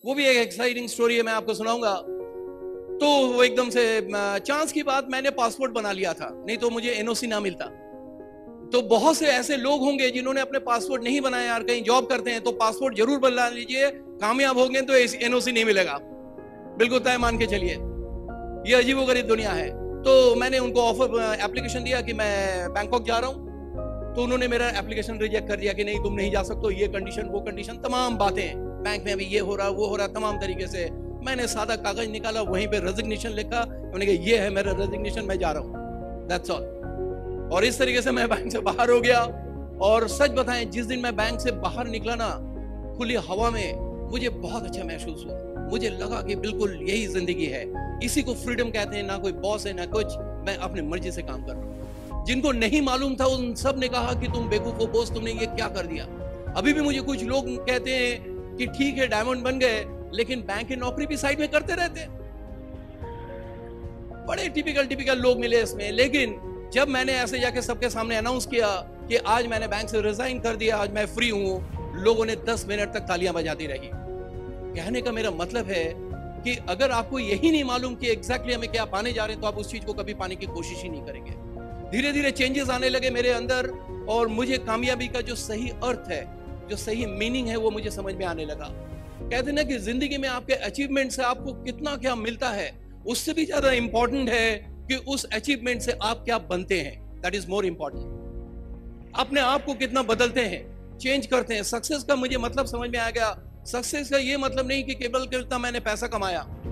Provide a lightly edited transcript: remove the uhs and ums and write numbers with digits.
वो भी एक एक्साइटिंग स्टोरी है, मैं आपको सुनाऊंगा। तो वो एकदम से चांस की बात, मैंने पासपोर्ट बना लिया था, नहीं तो मुझे एनओसी ना मिलता। तो बहुत से ऐसे लोग होंगे जिन्होंने अपने पासपोर्ट नहीं बनाए यार, कहीं जॉब करते हैं तो पासपोर्ट जरूर बना लीजिए, कामयाब हो गए तो एनओसी नहीं मिलेगा, बिल्कुल तय मान के चलिए। ये अजीबोगरीब दुनिया है। तो मैंने उनको ऑफर एप्लीकेशन दिया कि मैं बैंकॉक जा रहा हूं, तो उन्होंने मेरा एप्लीकेशन रिजेक्ट कर दिया कि नहीं तुम नहीं जा सकते, ये कंडीशन वो कंडीशन, तमाम बातें, बैंक में अभी ये हो रहा वो हो रहा, तमाम तरीके से। मैंने सादा कागज निकाला, वहीं पे रेजिग्नेशन लिखा, मैंने कहा ये है मेरा रेजिग्नेशन, मैं जा रहा हूँ, दैट्स ऑल। और इस तरीके से मैं बैंक से बाहर हो गया। और सच बताएं, जिस दिन मैं बैंक से बाहर निकला ना, खुली हवा में, मुझे बहुत अच्छा महसूस हुआ। मुझे लगा कि बिल्कुल यही जिंदगी है, इसी को फ्रीडम कहते हैं, ना कोई बॉस है ना कुछ, मैं अपनी मर्जी से काम कर रहा हूँ। जिनको नहीं मालूम था उन सब ने कहा कि तुम बेवकूफ हो बॉस, तुमने ये क्या कर दिया। अभी भी मुझे कुछ लोग कहते हैं कि ठीक है डायमंड बन गए, लेकिन बैंक की नौकरी भी साइड में करते रहते। बड़े टिपिकल लोग मिले इसमें। लेकिन जब मैंने ऐसे जाके सबके सामने अनाउंस किया कि आज मैंने बैंक से रिजाइन कर दिया, आज मैं फ्री हूं, लोगों ने 10 मिनट तक तालियां बजाती रही। कहने का मेरा मतलब है कि अगर आपको यही नहीं मालूम कि एग्जैक्टली हमें क्या पाने जा रहे हैं, तो आप उस चीज को कभी पाने की कोशिश ही नहीं करेंगे। धीरे धीरे चेंजेस आने लगे मेरे अंदर, और मुझे कामयाबी का जो सही अर्थ है, जो सही मीनिंग है, वो मुझे समझ में आने लगा। कहते ना कि जिंदगी में आपके अचीवमेंट से आपको कितना क्या मिलता है, उससे भी ज्यादा इंपॉर्टेंट है कि उस अचीवमेंट से आप क्या बनते हैं। That is more important. अपने आप को कितना बदलते हैं, चेंज करते हैं। सक्सेस का मुझे मतलब समझ में आ गया। सक्सेस का ये मतलब नहीं कि केवल कितना मैंने पैसा कमाया,